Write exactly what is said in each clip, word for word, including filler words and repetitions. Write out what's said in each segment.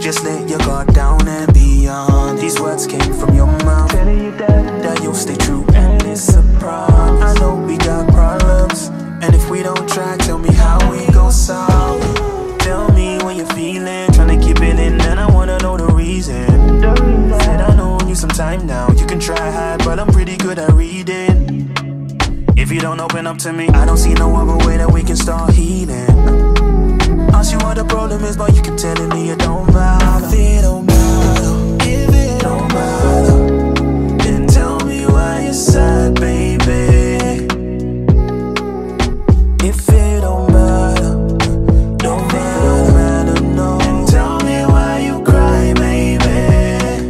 just let your guard down and beyond. These words came from your mouth, telling you that, that you'll stay true and it's a promise. I know we got problems, and if we don't try, tell me how we gon' solve it. Tell me when you're feeling, tryna keep it in, and I wanna know the reason. Said I know you some time now, you can try hard, but I'm pretty good at reading. If you don't open up to me, I don't see no other way that we can start healing. Ask you what the problem is, but you keep telling me it don't matter. If it don't matter, if it don't matter, then tell me why you're sad, baby. If it don't matter, don't matter, matter, no, then tell me why you cry, baby.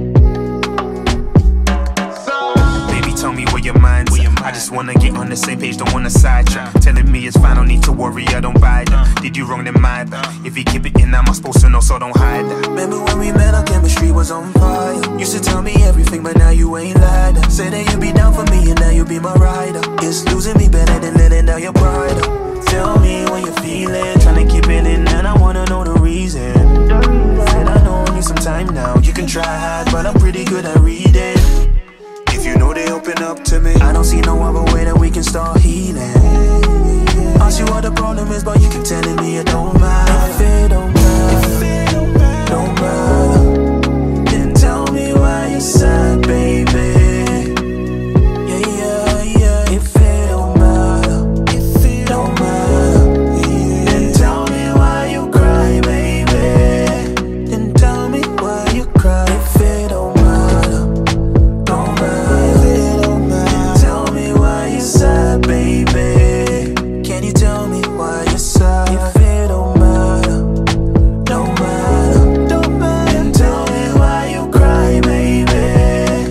Baby, tell me where your mind's at. I just wanna get on the same page, don't wanna sidetrack. Telling me it's fine, don't need to worry, I don't buy that. Did you wrong, then my bad. If you keep it in, I'm supposed to know, so don't hide that. Remember when we met, our chemistry was on fire. Used to tell me everything, but now you ain't lied. Say that you'd be down for me, and now you'll be my rider. It's losing me better than letting down your pride. Tell me when you're feeling, tryna keep it in, and I wanna know the reason. Said I know you some time now, you can try hard, but I'm pretty good at reading. If you know they open up to me, I don't see no other way that we can start healing. Ask you what the problem is, but you keep telling me it don't matter. If it don't matter, don't matter, then tell me why you're sad, baby. Yeah, yeah, yeah. If it don't matter, if it don't matter, then tell me why you cry, baby. Then tell me why you cry. If it don't matter, don't matter, if it don't matter, then tell me why you're sad, baby. Can you tell me why you're sad? If it don't matter, don't matter, don't matter, then tell me why you cry, baby.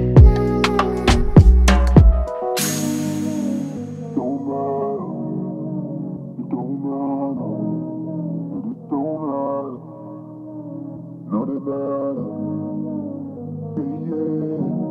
Don't matter, it don't matter, it just don't matter, not it matter, yeah, yeah.